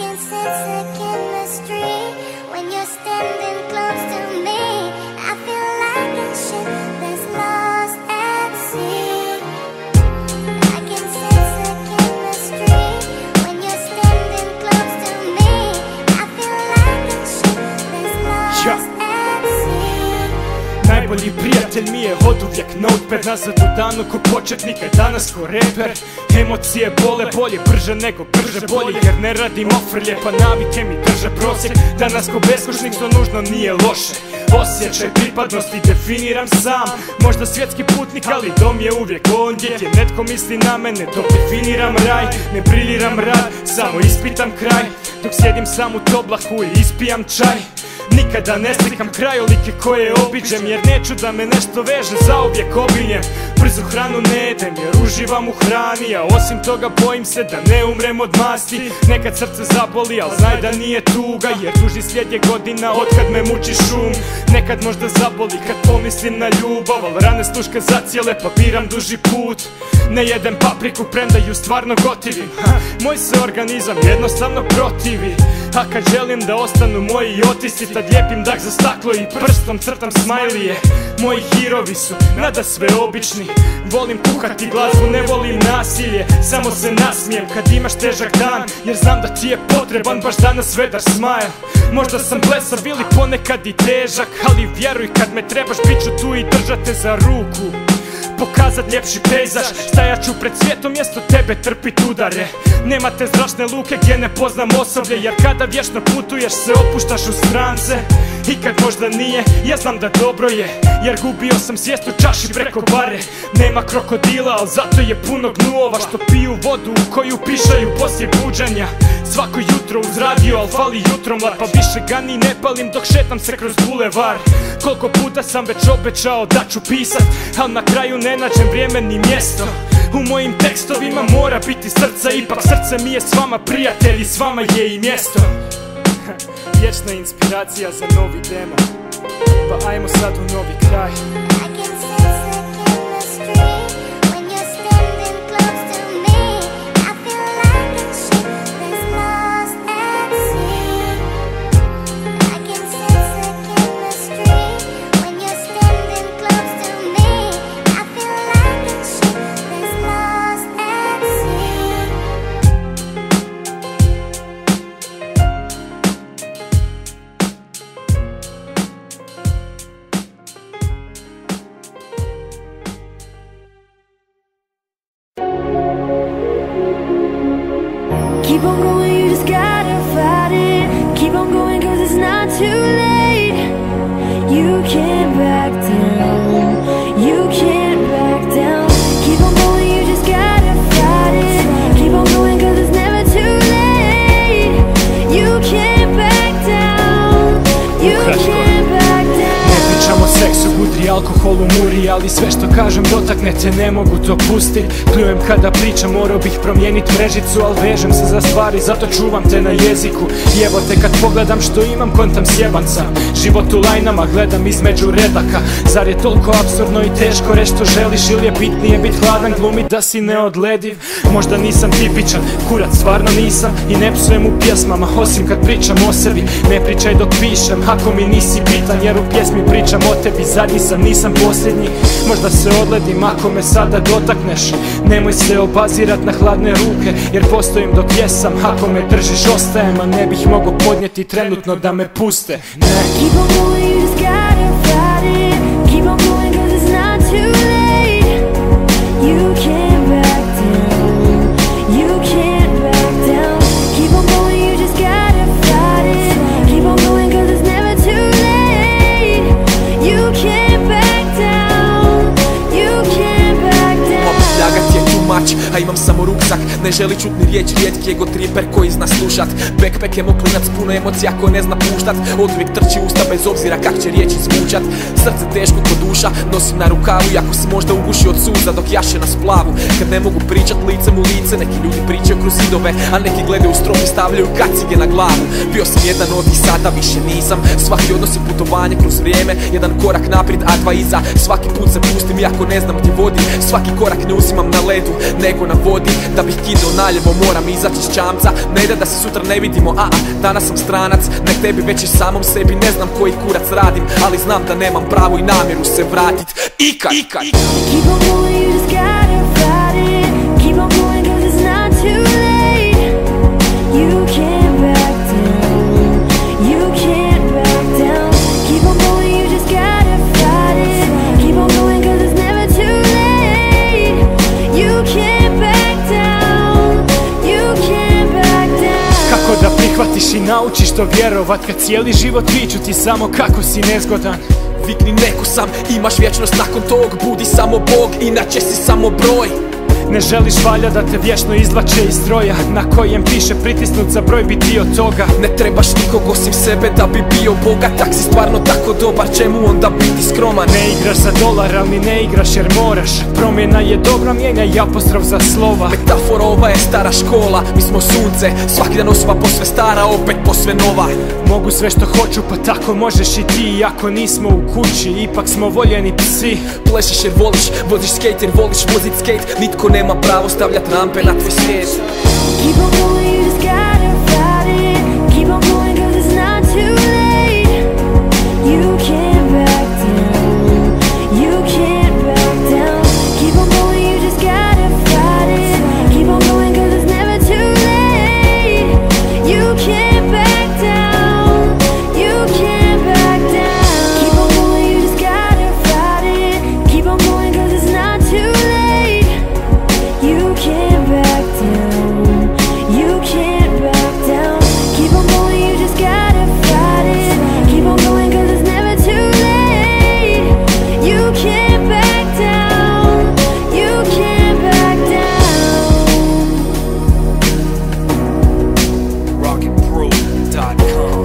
can sense the chemistry when you're standing close to me. I feel like a ship that's lost at sea. I can sense the chemistry when you're standing close to me. I feel like a ship that's lost at sea. Najbolji prijatelj mi je oduvijek notepad. Nazad u danu ko početnika, danas ko reper. Emocije bole bolje, brže nego brže bolje. Jer ne radim ofrlje, pa navike mi drže prosjek. Danas ko beskućnik, što nužno nije loše. Osjećaj pripadnosti definiram sam. Možda svjetski putnik, ali dom je uvijek ondje. Gdje netko misli na mene, dok definiram raj. Ne briljiram rad, samo ispitam kraj. Dok sjedim sam u toblaku i ispijam čaj. Nikada ne slikam krajolike koje obiđem, jer neću da me nešto veže zauvijek obiljem. Brzu hranu ne jedem jer uživam u hrani, a osim toga bojim se da ne umrem od masti. Nekad srce zaboli, al znaj da nije tuga, jer duži slijed je godina otkad me muči šum. Nekad možda zaboli kad pomislim na ljubav, al rane sluške zacijele pa biram duži put. Ne jedem papriku premda ju stvarno gotivim, moj se organizam jednostavno protivi. A kad želim da ostanu moji otisci, tad lijepim dah za staklo i prstom crtam smajlije. Moji hirovi su nada sve obični. Volim kuhati glazbu, ne volim nasilje. Samo se nasmijem kad imaš težak dan, jer znam da ti je potreban baš danas vedar smajl. Možda sam blesav ili ponekad i težak, ali vjeruj kad me trebaš bit ću tu i držat te za ruku. Pokazat ljepši pejzaž, stajat ću pred svijetom, mjesto tebe trpit udare. Nema te zračne luke gdje ne poznam osoblje, jer kada vječno putuješ se opuštaš u strance. I kad možda nije, ja znam da dobro je, jer gubio sam svijest u čaši preko bare. Nema krokodila, al zato je puno gnuova što piju vodu u koju pišaju poslije buđanja. Svako jutro uz radio, al fali jutromlad, pa više ga ni ne palim dok šetam se kroz bulevar. Koliko puta sam već obećao da ću pisat, al na kraju ne nađem vrijeme ni mjesto. U mojim tekstovima mora biti srca, ipak srce mi je s vama prijatelji, s vama je i mjesto. Vječna inspiracija za novi demo, pa ajmo sad u novi kraj. Keep on going, you just gotta fight it. Keep on going, cause it's not too late. You can't back down. You can't back down. Keep on going, you just gotta fight it. Keep on going, cause it's never too late. You can't back down. You can't back down. Ne pričam o seksu, gudri, alkoholu, muri, ali sve što kažem dotakne te, ne mogu to pustit. Pljujem kada pričam, morao bih promijenit mrežicu, al vežem se za stvari, zato čuvam te na jeziku. I evo te kad pogledam što imam, kontam sjeban sam. Život u lajnama, gledam između redaka. Zar je toliko apsurdno i teško reći što želiš, ili je bitnije bit hladan, glumit da si neodlediv? Možda nisam tipičan, kurac stvarno nisam, i ne psujem u pjesmama, osim kad pričam o sebi. Ne pričaj dok pišem, ako mi nisi bitan, jer u pjesmi pričam o tebi. Zadnji sam, nisam posljednji, možda se odledim ako me sada dotakneš. Nemoj se obazirat na hladne ruke, jer postojim dok jesam. Ako me držiš ostajem, a ne bih mogao podnijeti trenutno da me puste. Ne. Keep on going, you just gotta fight it. Keep on going, cause it's not too late. You can't back down. You can't back down. Keep on going, you just gotta fight it. Keep on going, cause it's never too late. You can't back down. You can't back down. Ljagat je too much, a imam samo ruksak. Ne želi čut ni riječ, rijetki ego triper koji zna slušat. Backpack je moklinac, puno emocija ko ne zna puštat. Oduvijek trči usta bez obzira kak će riječi zvučat. Srce teško ko duša, nosim na rukavu. Iako si možda uguši od suza dok jaše na splavu. Kad ne mogu pričat licem u lice, neki ljudi pričaju kroz zidove, a neki gledaju u strop i stavljaju kacige na glavu. Bio sam jedan od njih, sada više nisam. Svaki odnos je putovanje kroz vrijeme, jedan korak naprijed, a dva iza. Svaki put se pustim iako ne znam gdje vodi. Svaki korak ne uzimam na ledu, nego na vodi. Da bih kinuo do naljevo moram izaći iz čamca. Ne ide da se sutra ne vidimo, danas sam stranac. Ne tebi već i samom sebi, ne znam koji kurac radim, ali znam da nemam pravo i namjeru se vratit ikad. Keep on going, you just gotta fight it. Keep on going cause it's not too late. You can't back down. You can't back down. Keep on going, you just gotta fight it. Keep on going cause it's never too late. You can't back down. You can't back down. Kako da prihvatiš i naučiš to vjerovat, kad cijeli život viču ti samo kako si nezgodan. Vikni neko sam, imaš vječnost nakon tog. Budi samo Bog, inače si samo broj. Ne želiš valja da te vječno izvlače iz stroja na kojem piše pritisnut za broj, bi dio toga. Ne trebaš nikog osim sebe da bi bio bogat. Ak si stvarno tako dobar, čemu onda biti skroman? Ne igraš za dolar, ali ne igraš jer moraš. Promjena je dobra, mijenjaj apostrof za slova. Metafora ova je stara škola, mi smo sunce. Svaki dan osoba posve stara, opet posve nova. Mogu sve što hoću, pa tako možeš i ti. Iako nismo u kući, ipak smo voljeni psi. Plešiš jer voliš, voziš skate jer voliš vozit skate. Nitko nema pravo stavljat rampe na tvoj svijet. Keep on going, you just gotta fight it. Keep on going cause it's not too late. You can't back down. You can't back down. Keep on going, you just gotta fight it. Keep on going cause it's never too late. You can't back down. You can't back down. Keep on going, you just gotta fight it. Keep on going cause it's not too late. You can't back down. You can't back down. Keep on going, you just gotta fight it. Keep on going cause it's never too late. You can't back down. You can't back down. rocketpro.com.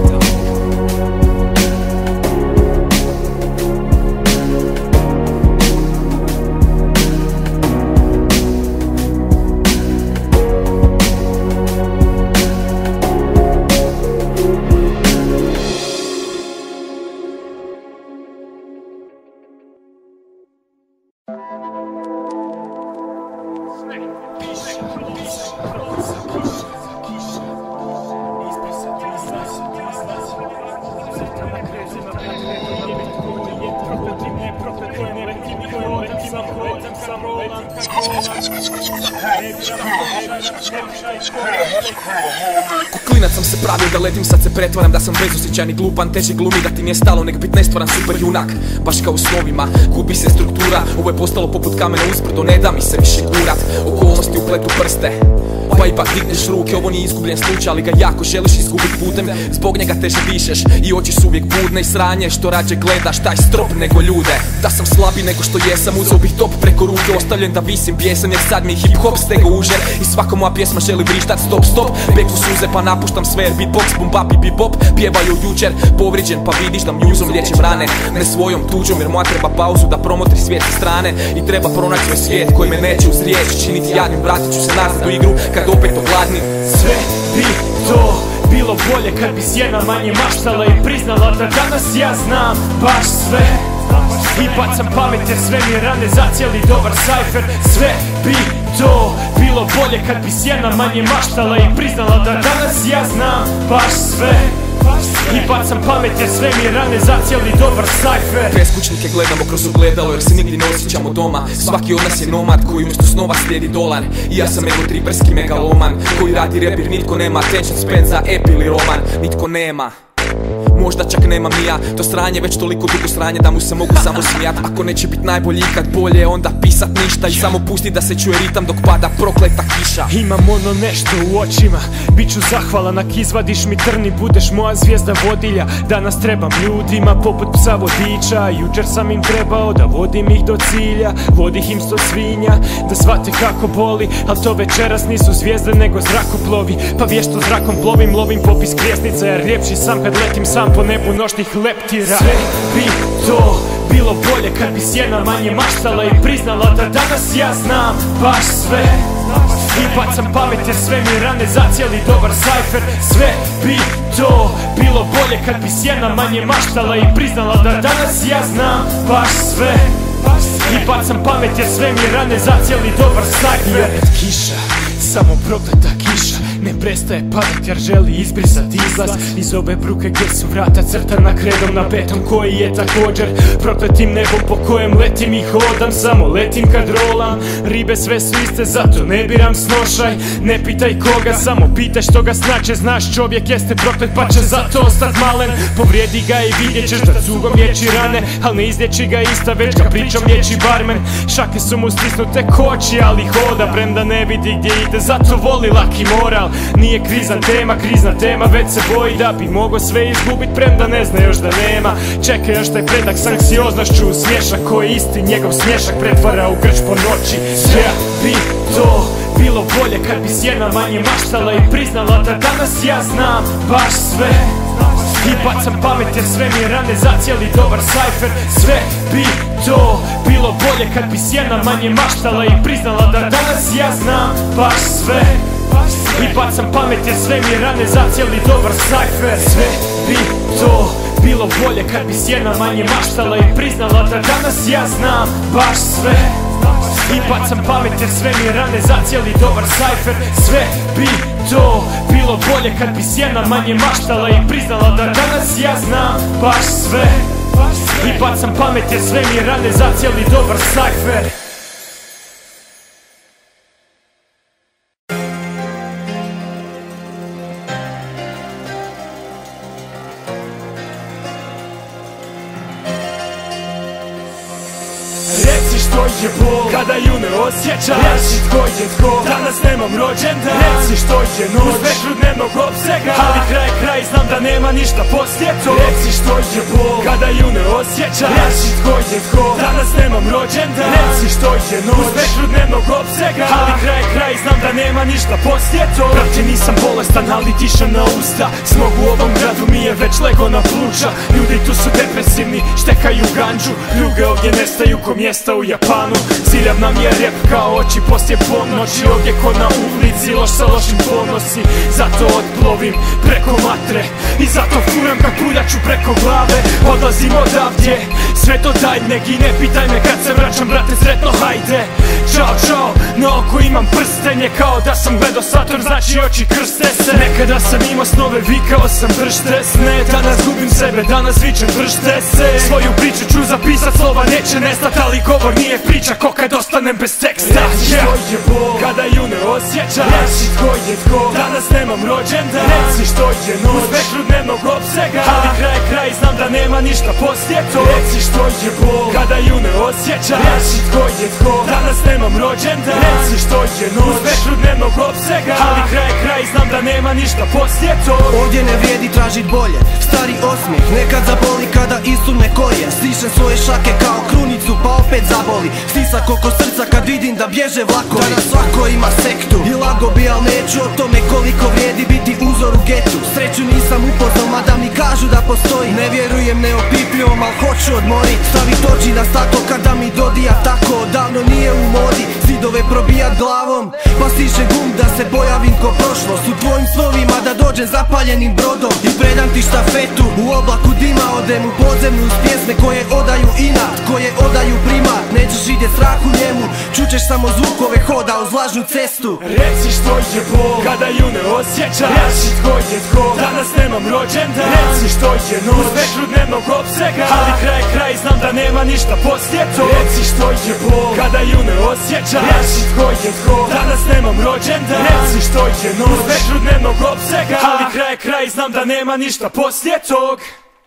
Ko klinac sam se pravio da letim, sad se pretvaram da sam bezosjećan i glupan. Teži glumi da ti nije stalo, nek bit nestvaran super junak. Baš kao u snovima, gubi se struktura. Ovo je postalo poput kamena uzbrdo, ne da mi se više gurat. Okolnosti upletu prste, pa ipak digneš ruke. Ovo nije izgubljen slučaj, ali ga jako želiš izgubit putem. Zbog njega teže dišeš i oči su uvijek budne. I sranje što rađe gledaš taj strop nego ljude. Da sam slabiji nego što jesam, uzeo bih top preko ruke. Ostavljen da visim bijesan jer sad mi je hip hop stego uže. I svaka moja pjesma želi vrištat stop stop. Beku suze pa napuštam sve jer beatbox, boom bap i bebop. Pjevaju od jučer, povrijeđen pa vidiš da mjuzom liječim rane. Ne svojom tuđom jer moja treba pauzu da promotri svijet sa strane. I treba pronaći svoj svijet koji me neće uz riječ činiti jadnim. Vratit ću se nazad u igru kad opet ogladnim. Sve bi to bilo bolje kad bi sjena manje maštala i priznala da danas ja znam baš sve. I bacam pamet jer sve mi rane za cijeli dobar sajfer. Sve bi to bilo bolje kad bi sjena manje maštala i priznala da danas ja znam baš sve. I bacam pamet jer sve mi rane za cijeli dobar sajfer. Beskućnike gledamo kroz ogledalo jer se nigdje ne osjećamo doma. Svaki od nas je nomad koji umjesto snova slijedi dolar. I ja sam egotriperski megaloman koji radi rap jer nitko nema attention span za ep ili roman. Nitko nema, možda čak nemam ni ja to sranje, već toliko dugo sranje da mu se mogu samo smijat. Ako neće bit najbolji ikad, bolje onda pisat ništa i samo pusti da se čuje ritam dok pada prokleta kiša. Imam ono nešto u očima, bit ću zahvalan ak izvadiš mi trn i budeš moja zvijezda vodilja. Danas trebam ljudima poput psa vodiča, jučer sam im trebao da vodim ih do cilja. Vodih im sto svinja, da shvate kako boli, al to večeras nisu zvijezde nego zrakoplovi. Pa vješto zrakom plovim, lovim popis krijesnica jer ljepši sam kad letim sam po nebu noćnih leptira. Sve bi to bilo bolje kad bi sjena manje maštala i priznala da danas ja znam baš sve. I bacam pamet jer sve mi rane za cijeli dobar sajfer. Sve bi to bilo bolje kad bi sjena manje maštala i priznala da danas ja znam baš sve. I bacam pamet jer sve mi rane za cijeli dobar sajfer. Kiša samo prokleta kiša ne prestaje padat jer želi izbrisat izlaz iz ove bruke gdje su vrata crtana kredom na beton koji je također prokletim nebom po kojem letim i hodam. Samo letim kad rolam, ribe sve su iste zato ne biram snošaj. Ne pitaj koga, samo pitaj što ga snače. Znaš čovjek jeste proklet pa će zato ostat malen. Povrijedi ga i vidjet ćeš da cugom liječi rane, al ne izliječi ga ista već ga pričom liječi barmen. Šake su mu stisnute koči ali hoda premda ne vidi gdje ide, zato voli laki moral. Nije krizna tema već se boji da bi mogo sve izgubit premda ne zna još da nema. Čeka još taj predak s anksioznošću, smješak koji isti njegov smješak pretvara u grč po noći. Sve bi to bilo bolje kad bi sjena manje maštala i priznala da danas ja znam baš sve. I bacam pamet jer sve mi je rane za cijeli dobar sajfer. Sve bi to bilo bolje kad bi sjena manje maštala i priznala da danas ja znam baš sve. I bacam pamet jer sve mi je rane za cijeli dobar sajfer. Sve bi to bilo bolje kad bi sjena manje maštala i priznala da danas ja znam baš sve. I bacam pamet jer sve mi je rane za cijeli dobar sajfer. Sve bi to bilo bolje kad bi sjena manje maštala i priznala da danas ja znam baš sve. I bacam pamet jer sve mi je rane za cijeli dobar sajfer. Reci što je bol kada ju ne osjećaš. Reci tko je tko, danas nemam rođendan. Reci što je noć uz vekru dnevnog opsega, ali kraj znam da nema ništa poslije to. Reci što je bol kada ju ne osjećaš. Reci tko je tko, danas nemam rođendan. Reci što je noć uz vekru dnevnog opsega, ali kraj znam da nema ništa poslije to. Brate nisam bolestan ali dišem na usta. Smog u ovom gradu mi je već lego na pluća. Ljudi tu su depresivni, štekaju ganđu. Ljuge ovdje nestaju ko mjesta u Japanu. Ciljav nam je rep kao oči poslije ponoći. Ovdje ko na ulici loš sa lošim ponosi. Zato otplovim preko matre i zato furam kak puljaču preko glave. Odlazim odavdje, sve to daj negi. Ne pitaj me kad se vraćam brate, sretno hajde. Čao, na oko imam prstenje. Kao da sam gledao Saturn, znači oči krste se. Nekada sam imao snove, vikao sam držte sne. Danas gubim sebe, danas vičem držte se. Svoju priču ću zapisat, slova neće nestat, ali govor nije priča ko kad ostanem bez teksta. Reci što je bol kada ju ne osjećaš. Reci tko je tko, danas nemam rođendan. Reci što je noć uz vekru dnevnog opsega, ali kraj znam da nema ništa poslije to. Reci što je bol kada ju ne osjećaš. Reci tko je tko, danas nemam rođendan. Reci što je noć uz vekru dnevnog opsega, ali kraj znam da nema ništa poslije to. Ovdje ne vrijedi tražit bolje, stari osmijeh nekad zaboli kada isurne korijen. Stišem svoje šake kao krunicu pa opet zaboli. Stisak oko srca kad vidim da bježe vlakovi. Danas svako ima sektu i lago bi, al neću o tome koliko vrijedi biti uzor u getu. Sreću nisam upoznao mada mi kažu da postoji. Ne vjerujem neopipljivom al hoću odmorit. Stavit oči na staklo kada mi dodija tako. Davno nije u modi zidove probijat glavom, pa stiže gum da se pojavim ko prošlost. U tvojim snovima da dođem zapaljenim brodom i predam ti štafetu. U oblaku dima odem u podzemlju uz pjesme koje odaju inat, koje odaju primat. Nećeš vidjet strah u njemu, čućeš samo zvukove hoda uz vlažnu cestu. Reci što je bol kada ju ne osjećaš. Reci tko je tko, danas nemam rođendan. Reci što je noć uz vekru dnevnog opsega, ali kraj znam da nema ništa poslije to. Reci što je bol kada ju ne osjećaš. Reci tko je tko, danas nemam rođendan. Reci što je noć uz vekru dnevnog opsega, ali kraj znam da nema ništa poslije tog.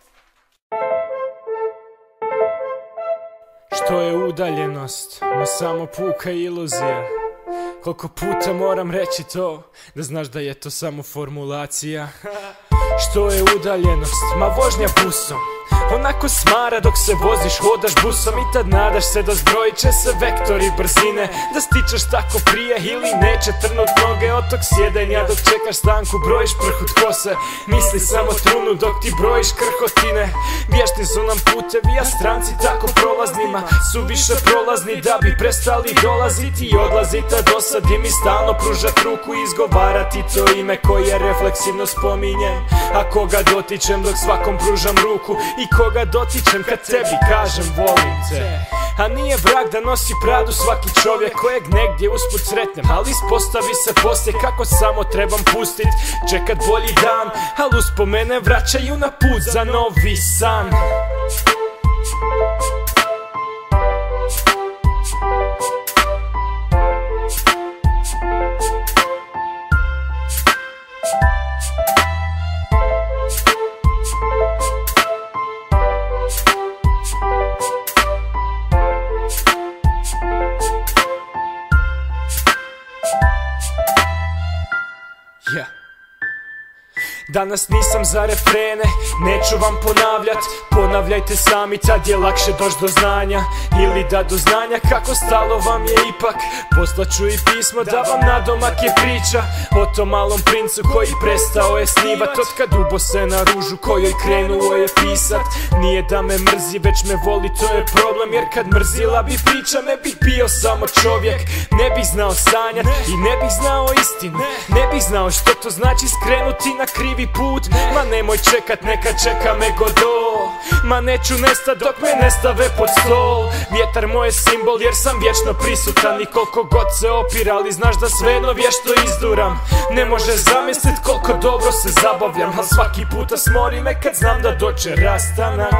Što je udaljenost, ma samo puka iluzija. Koliko puta moram reći to, da znaš da je to samo formulacija. Što je udaljenost, ma vožnja busom. Onako smara dok se voziš, hodaš busom i tad nadaš se da zbrojit će se vektori brzine. Da stičeš tako prije ili neće trnut noge od tog sjedenja. Dok čekaš stanku brojiš prhut kose, misli samo trunu dok ti brojiš krhotine. Vješti su nam putevi, a stranci tako prolaznima su više prolazni da bi prestali dolaziti i odlaziti. A dosadi mi stalno pružat ruku i izgovarati to ime koje refleksivno spominjem. A koga dotičem dok svakom pružam ruku i koga dotičem kad tebi kažem volim te. A nije vrag da nosi bradu svaki čovjek kojeg negdje usput sretnem, ali ispostavi se poslije kako samo trebam pustit, čekat bolji dan, al uspomene vraćaju na put za novi san. Danas nisam za refrene, neću vam ponavljat. Ponavljajte sami, tad je lakše doć do znanja. Ili da do znanja kako stalo vam je ipak. Poslaću i pismo da vam nadomak je priča o tom malom princu koji prestao je snivat. Otkad ubo se na ružu kojoj krenuo je pisat. Nije da me mrzi, već me voli, to je problem. Jer kad mrzila bi priča, ne bih bio samo čovjek. Ne bih znao sanjat i ne bih znao istinu. Ne bih znao što to znači skrenuti na krivi put. Ma nemoj čekat, neka čeka me Godot. Ma neću nestat dok me ne stave pod stol. Vjetar moj je simbol jer sam vječno prisutan. I koliko god se opirali, znaš da svejedno vješto izduram. Ne može zamislit koliko dobro se zabavljam. Al svaki puta smori me kad znam da doće rastanak.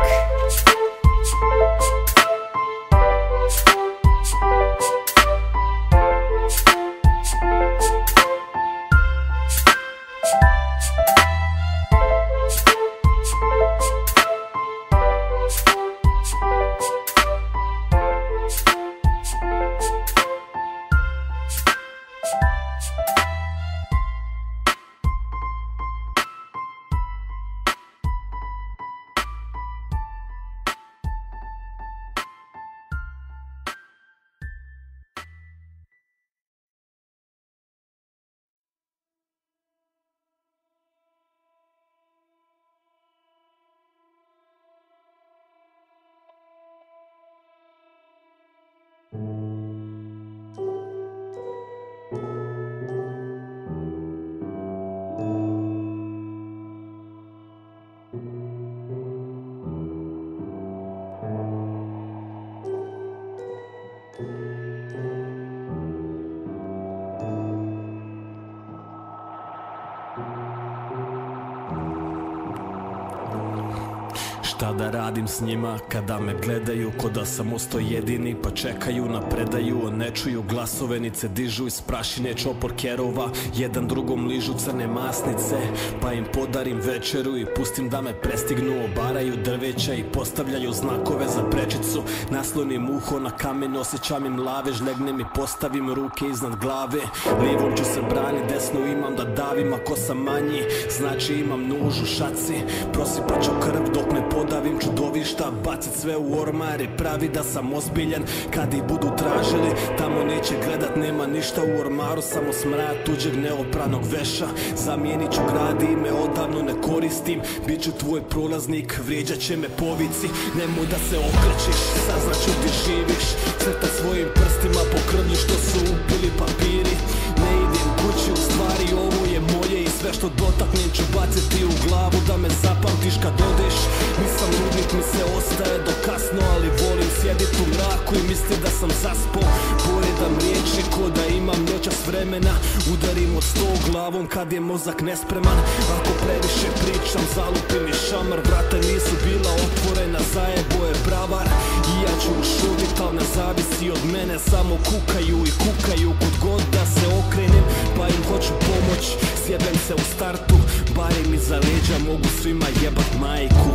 Šta da radim s njima kada me gledaju ko da sam ostao jedini, pa čekaju na predaju. Ne čuju glasovenice, dižu iz prašine čopor kerova, jedan drugom ližu crne masnice. Pa im podarim večeru i pustim da me prestignu. Obaraju drveća i postavljaju znakove za prečicu. Naslonim uho na kamen, osjećam im lavež, legnem i postavim ruke iznad glave. Lijevom ću se brani, desnu imam da davim, ako sam manji znači imam nož u šaci. Prosipat ću krv dok me podavim čudovišta, bacit sve u ormar i pravi da sam ozbiljan. Kad ih budu tražili, tamo neće gledat, nema ništa u ormaru, samo smrad tuđeg neopranog veša. Zamijenit ću grad, ime odavno ne koristim, bit ću tvoj prolaznik, vrijeđat će me povici. Nemoj da se okrećiš, saznaću gdje živiš, crta svojim prstima po krvlju što su upili papiri. Ne idem kući, u stvari ovo je moje i sve što dotaknem ću baciti u glavu da me zapamtiš kad odeš. Nisam ludnik, mi se ostaje do kasno, ali volim sjedit u mraku i misli da sam zaspao. Poredam riječi ko da imam noćas vremena, udarim od 100 glavom kad je mozak nespreman. Ako previše pričam, zalupi mi šamar, vrata nisu bila otvorena, zajebo je bravar. I ja ću ušudit, al ne zavisi od mene, samo kukaju i kukaju kud god da se okrenem, pa im hoću pomoć. Sjebem se u startu, barem iza leđa mogu svima jebat majku.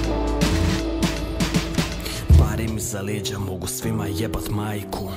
Barem iza leđa mogu svima jebat majku.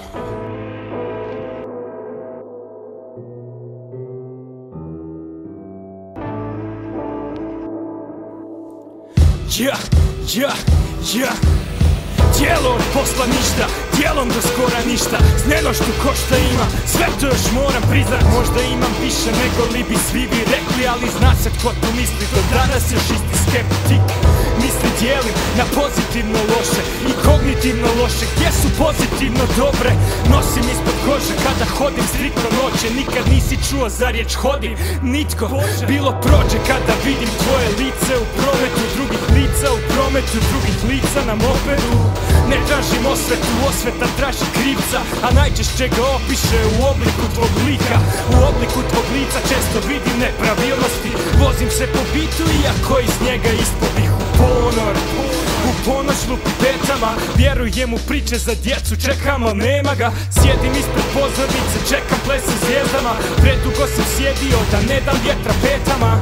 Tijelo od posla ništa, dijelom do skora ništa. Znenoštu ko šta ima, sve to još moram priznat. Možda imam više nego li bi svi vi rekli, ali zna se tko tu misli, do danas još isti skeptik. Misli dijelim na pozitivno loše i kognitivno loše, gdje su pozitivno dobre. Nosim ispod kože kada hodim striktno noće, nikad nisi čuo za riječ hodim, nitko. Bilo prođe kada vidim tvoje lice u prometu drugih lica, u prometu drugih lica na mopedu. Ne tražim osvetu, osveta traži krivca, a najčešće ga opiše u obliku tvog lika. U obliku tvog lica često vidim nepravilnosti. Vozim se po bitu iako iz njega ispod ih u ponor. U ponoć lupi petama, vjerujem u priče za djecu, čekam al nema ga. Sjedim ispred pozornice, čekam ples sa zvijezdama. Predugo sam sjedio da ne dam vjetra petama.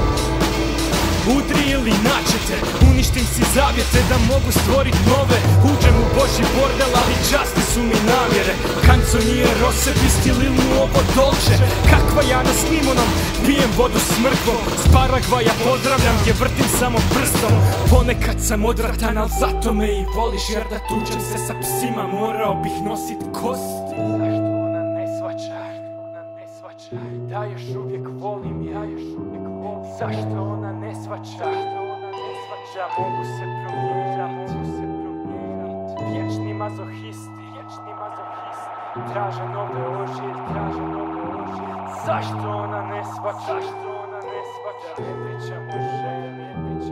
Udri ili načete, uništim si zavjete da mogu stvorit nove. Uđem u Božji bordel, ali časne su mi namjere. Kanco nije Rosebi stil ili ovo Dolce. Kakva Jana s limonom, pijem vodu s mrkvom. S Paragvaja pozdravljam gdje vrtim samo prstom. Ponekad sam odvratan, al zato me i voliš, jer da tučem se sa psima morao bih nosit kosti. Zašto ona ne shvaća, ona ne shvaća, da još uvijek volim, ja još uvijek volim. Zašto ona ne shvaća, mogu se promijeniti, vječni mazohisti, traže nove ožilje, zašto ona ne shvaća, ne pričam o želji.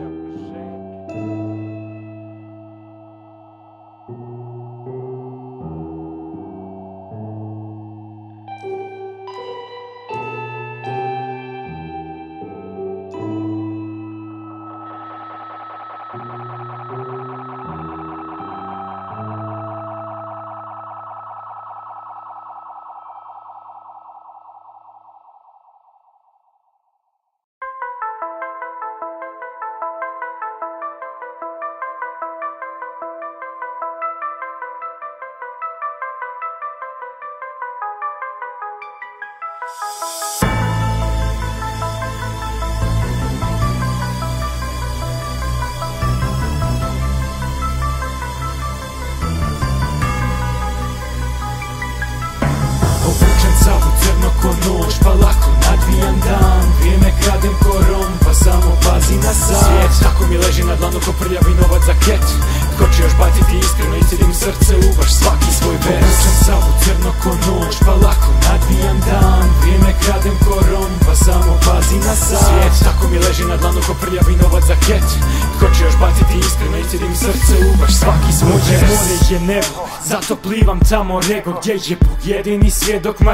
Obučen sav u crno ko noć, pa lako nadvijam dan. Vrijeme kradem ko rom, pa samo pazi na sat. Svijet tako mi leži na dlanu ko prljavi novac za ket. Tko će još baciti iskreno i cijedim srce u baš svaki svoj vers. Obučen sav u crno ko noć, pa lako nadvijam dan. Vrijeme kradem ko rom, pa samo pazi na sat. Svijet tako mi leži na dlanu ko prljavi novac za ket. Tko će još baciti iskreno i cijedim srce u baš svaki svoj vers. More je nebo, zato plivam tamo rego, gdje je Bog jedini svjedok, ma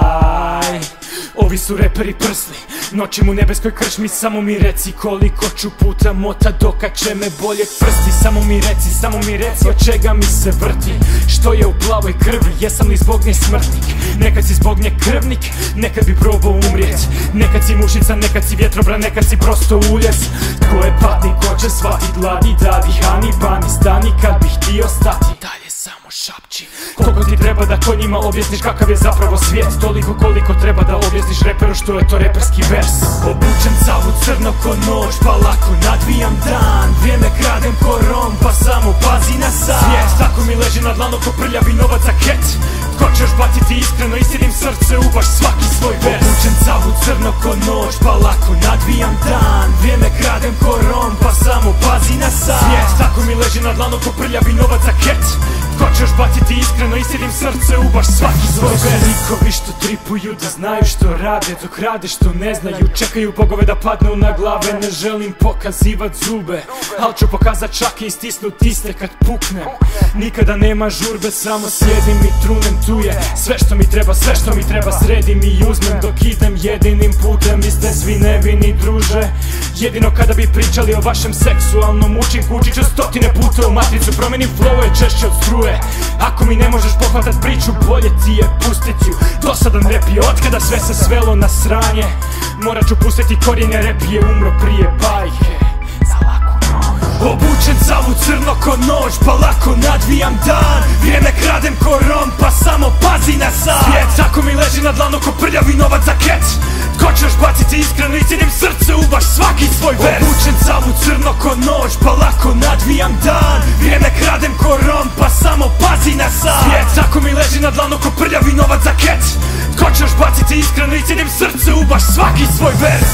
daj. Ovi su reperi prsni, noćem u nebeskoj krčmi. Samo mi reci koliko ću puta mota dokad će me bolje prsti. Samo mi reci od čega mi se vrti, što je u plavoj krvi, jesam li zbog nje smrtnik. Nekad si zbog nje krvnik, nekad bi probao umrijet. Nekad si mušica, nekad si vjetrobran, nekad si prosto uljez. Tko je patnik, ko će shvatit gladi, dadi, hani, bani, stani kad bih htio stati. Dalje samo šapći. Koliko ti treba da konjima objasniš kakav je zapravo svijet, toliko koliko treba da objasniš reperu što je to reperski vers. Obučen sav u crno ko noć, pa lako nadvijam dan. Vrijeme kradem ko rom, pa samo pazi na sat. Svijet tako mi leži na dlanu ko prljavi novac za ket. Tko će još baciti iskreno i sjedim srce u baš svaki svoj vers. Obučen sav u crno ko noć, pa lako nadvijam dan. Vrijeme kradem ko rom, pa samo pazi na sat. Svijet tako mi leži na dlanu ko prljavi novac za ket. Tko će još baciti iskreno i sjedim srce u baš svaki svoj vers. Likovi što tripuju da znaju što rade, dok rade što ne znaju. Čekaju bogove da padnu na glave, ne želim pokazivat zube, al ću pokazat čak i stisnut iste kad puknem. Nikada nema žurbe, samo sjedim i trunem, tu je sve što mi treba sredim i uzmem dok idem jedinim putem. Vi ste svi nevini druže, jedino kada bi pričali o vašem seksualnom učinku učit ću 100 puta u matricu. Promenim flow je češće od struje, ako mi ne možeš pohvatat priču bolje ti je pustit ju. Dosadan rap je otkada sve se svelo na sranje, morat ću pustiti korijenje, rap je umro prije bajke. Obučen sav u crno ko noć, pa lako nadvijam dan. Vrijeme kradem ko rom, pa samo pazi na sat. Svijet tako mi leži na dlanu ko prljavi novac za ket. Tko će još baciti iskreno i cijenim srce u baš svaki svoj vers. Obučen sav u crno ko noć, pa lako nadvijam dan. Vrijeme kradem ko rom, pa samo pazi na sat. Svijet tako mi leži na dlanu ko prljavi novac za ket. Tko će još baciti iskreno i cijenim srce u baš svaki svoj vers.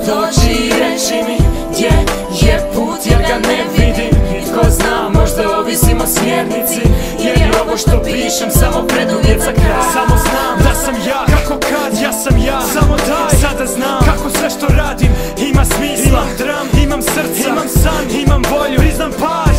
dođi i reći mi gdje je put jer ga ne vidim. I tko zna, možda ovisim o smjernici, jer je ovo što pišem samo preduvjet za kraj. Samo znam da sam ja, kako kad ja sam ja, samo daj, sada znam kako sve što radim ima smisla. Imam dram, imam srca, imam san, imam volju, priznam pad.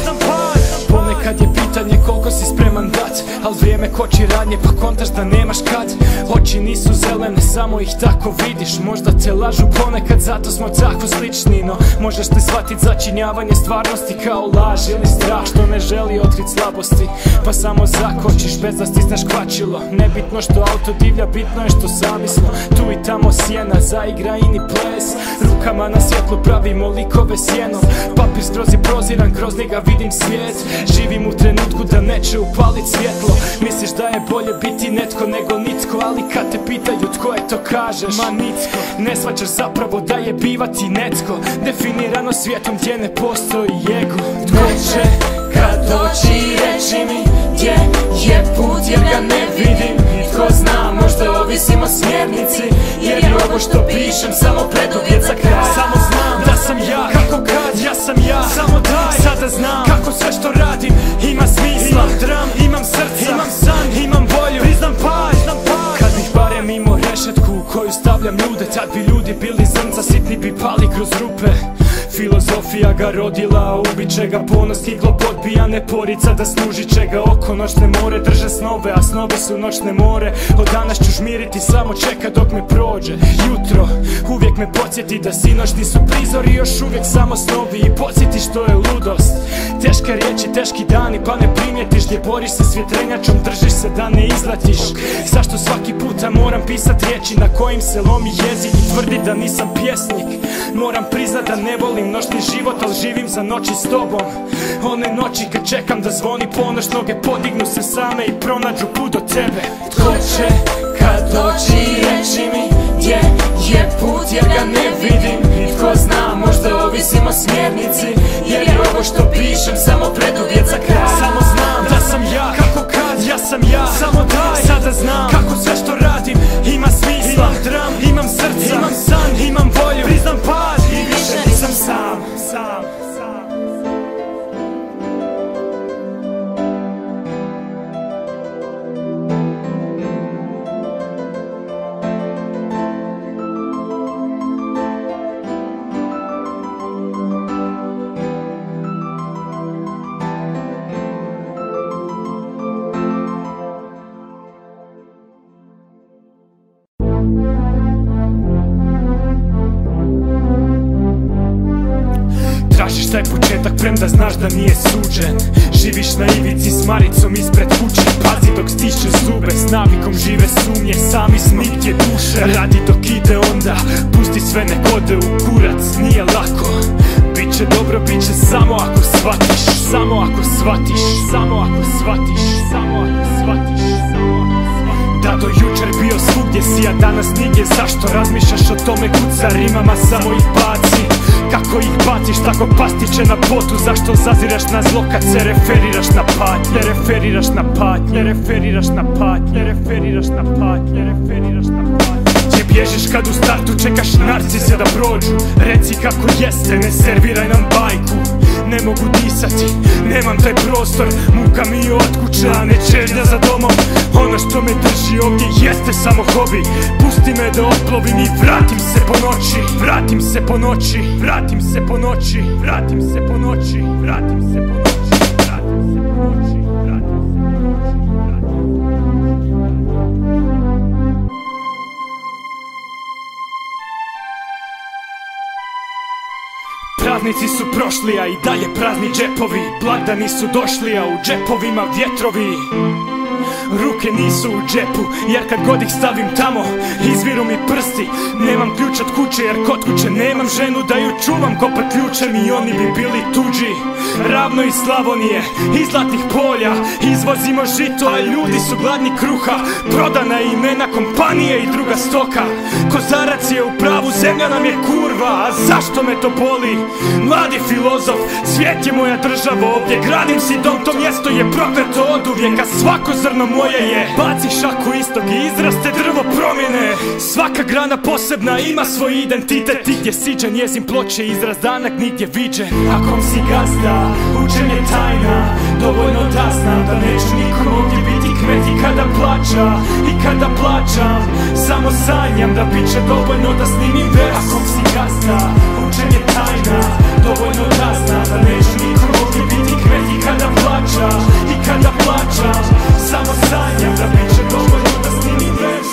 Ponekad je pitanje koliko si spreman dat, al vrijeme koči radnje pa kontaš da nemaš kad. Oči nisu zelene, samo ih tako vidiš. Možda te lažu ponekad, zato smo tako slični. No možeš li shvatit začinjavanje stvarnosti kao laž ili strah što ne želi otkrit slabosti, pa samo zakočiš bez da stisneš kvačilo. Nebitno što auto divlja, bitno je što sami smo. Tu i tamo sjena, zaigra ini ples. Rukama na svjetlu pravimo likove sjenom. Papir skroz je proziran, kroz njega vidim svijet. Živim u trenutku da neće upalit svjetlo. Misliš da je bolje biti netko nego nitko, ali kad te pitaju tko je to kažeš ma nitko. Ne shvaćaš zapravo da je bivati netko definirano svijetom gdje ne postoji ego. Tko će kad doći i reći mi gdje je put jer ga ne vidim. I tko zna, možda ovisim o smjernici, jer je ovo što pišem samo preduvjet za kraj. Samo znam da sam ja, kako kad ja sam ja, samo daj, sada znam kako sve što radim ima smisla. Imam dram, imam srca, imam san, imam volju, priznam pad. Kad bih barem imao rešetku u koju stavljam ljude, tad bi ljudi bili zrnca, sitni bi pali kroz rupe. Filozofija ga rodila, ubit će ga ponos, stiglo podbija neporica da služi će ga oko. Noćne more drže snove, a snove su noćne more. Od danas ću žmiriti, samo čeka dok me prođe jutro. Uvijek me podsjeti da sinoćni su prizori još uvijek samo snovi. I podsjeti što je ludost, teške riječi, teški dani, pa ne primjetiš. Gdje boriš se s vjetrenjačom, držiš se da ne izlatiš. Zašto svaki puta moram pisat riječi na kojim se lomi jezik i tvrdi da nisam pjesnik? Moram priznat da ne volim noćni život, al živim za noći s tobom. One noći kad čekam da zvoni ponoć, noge podignu se same i pronađu put do tebe. Tko će kad doći i reći mi gdje je put jer ga ne vidim. I tko zna, možda ovisim o smjernici, jer je ovo što pišem samo preduvjet za kraj. Samo znam da sam ja, kako kad ja sam ja, samo daj, sada znam kako sve što radim ima smisla. Imam dram, imam srca, imam san, imam volju, priznam pad i više nisam sam. Tražiš taj početak premda znaš da nije suđen. Živiš na ivici s maricom ispred kuće. Pazi dok stišeš zube, s navikom žive sumnje. Sami smo nigdje duše, radi dok ide onda pusti sve nek ode u kurac. Nije lako, biće dobro, biće samo ako shvatiš. Samo ako shvatiš, samo ako shvatiš, samo ako shvatiš. Da do jučer bio svugdje si, a danas nigdje. Zašto razmišljaš o tome, kuca rimama, samo ih baci. Kako ih baciš, tako pastiće na potu. Zašto zaziraš na zlo kad se referiraš na patnje? Referiraš na patnje, referiraš na patnje, referiraš na patnje, referiraš na patnje. Gdje bježiš kad u startu čekaš narcise da prođu? Reci kako jeste, ne serviraj nam bajku. Ne mogu disati, nemam taj prostor. Muka mi je od kuće, a ne čežnja za domom. Ono što me drži ovdje jeste samo hobi. Pusti me da otplovim i vratim se po noći. Vratim se po noći, vratim se po noći, vratim se po noći, vratim se po noći, vratim se po noći, vratim se po noći. Praznici su prošli, a i dalje prazni džepovi. Blagdani su došli, a u džepovima vjetrovi. Ruke nisu u džepu, jer kad god ih stavim tamo izviru mi prsti. Nemam ključ od kuće, jer kod kuće nemam ženu da ju čuvam kopat ključem i oni bi bili tuđi. Ravno iz Slavonije, iz zlatnih polja izvozimo žito, a ljudi su gladni kruha. Prodana je imena kompanije i druga stoka. Kozarac je u pravu, zemlja nam je kurva. A zašto me to boli? Mladi filozof, svijet je moja država. Ovdje gradim si dom, to mjesto je prokleto od uvijek, a svako zrno moje je. Baci šaku istok i izraste drvo prorok. promjene. Svaka grana posebna ima svoj identitet. I gdje siđe njezin ploče, izraz dana nigdje viđen. Akom si gazda, učen je tajna, dovoljno da znam da neću nikom ovdje biti kmet. I kada plaća, i kada plaćam, samo sanjam da bit će dovoljno da snimim vers. Akom si gazda, učen je tajna, dovoljno da znam da neću nikom ovdje biti kmet. I kada plaća, i kada plaćam, samo sanjam da bit će dovoljno da snimim vers.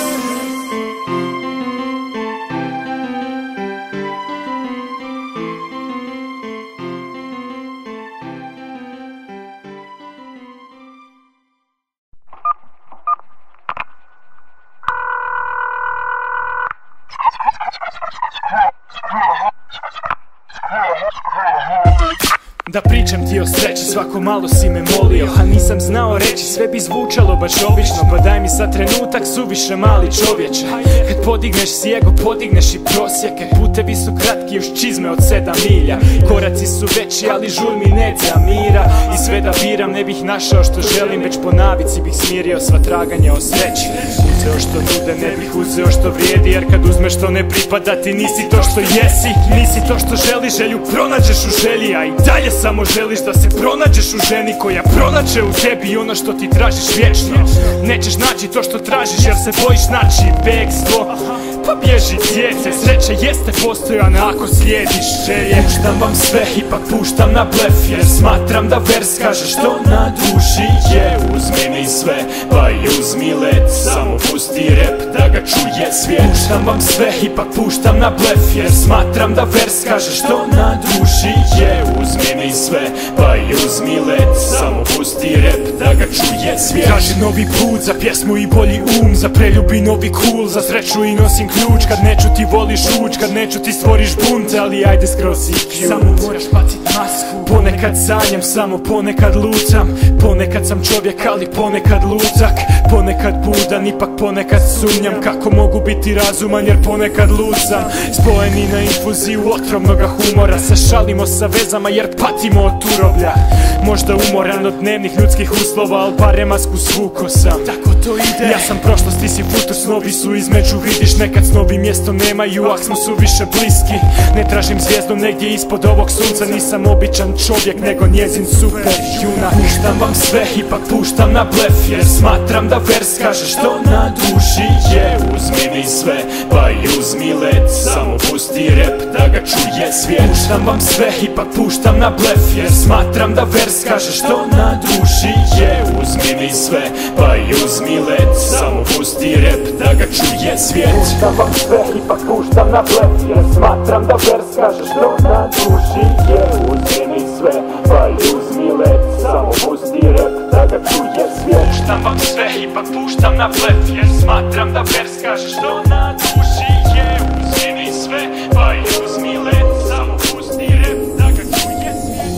Da pričam ti o sreći, svako malo si me molio, a nisam znao reći, sve bi zvučalo baš obično. Pa daj mi sad trenutak, suviše mali čovječe. Kad podigneš si ego, podigneš i prosjeke. Putevi su kratki, još čizme od 7 milja. Koraci su veći, ali žulj mi ne zamira. I sve da biram, ne bih našao što želim, već po navici bih smirio sva traganja o sreći. Uzeo što nude, ne bih uzeo što vrijedi, jer kad uzmeš što ne pripada ti, nisi to što jesi. Nisi to što želiš, želju pronađeš u želji, a i dalje samo želiš da se pronađeš u ženi koja pronađe u tebi ono što ti tražiš vječno. Nećeš naći to što tražiš jer se bojiš naći bekstvo. Pa bježi djece, sreća jeste postojana ako slijediš želje. Puštam vam sve, ipak puštam na blef, jer smatram da vers kaže što na duši je. Uzmi mi sve, pa i uzmi let, samo pusti rep da ga čuje svijet. Puštam vam sve, ipak puštam na blef, jer smatram da vers kaže što na duši je. Uzmi mi sve, pa i uzmi let, samo pusti rep da ga čuje svijet. Traži novi put za pjesmu i bolji za preljubi novi cool, za sreću i nosim ključ. Kad neću ti voliš uć, kad neću ti stvoriš bunt, ali ajde skrosi ključ. Samo moraš bacit masku. Ponekad sanjam, samo ponekad lucam. Ponekad sam čovjek, ali ponekad ludzak. Ponekad budan, ipak ponekad sumnjam kako mogu biti razuman, jer ponekad lucam. Spojeni na infuziju otrovnoga humora, se šalimo sa vezama jer patimo od turoblja. Možda umoran od dnevnih ljudskih uslova, al barem masku svuko sam. Tako to ide. Ja sam prošlost, ti si futur, snovi su između, vidiš nekad snovi mjesto nemaju, ak smo su više bliski. Ne tražim zvijezdu negdje ispod ovog sunca, nisam običan čovjek nego njezin super junak. Puštam vam sve, ipak puštam na blef, jer smatram da vers kaže što na duši je. Uzmi mi sve, pa i uzmi let, samo pusti rep da ga čuje svijet. Puštam vam sve, ipak puštam na blef, jer smatram da vers kaže što na duši je. Uzmi mi sve, pa i uzmi let, samo pusti rep da ga čuje svijet. Puštam vam sve, ipak puštam na blef, jer smatram da vers kaže što na duši je. Uzmi mi sve, pa i uzmi let, samo pusti rep da ga čuje svijet. Puštam vam sve, ipak puštam na blef, jer smatram da vers kaže što na duši je. Uzmi mi sve, pa i uzmi let, samo pusti rep da ga čuje svijet.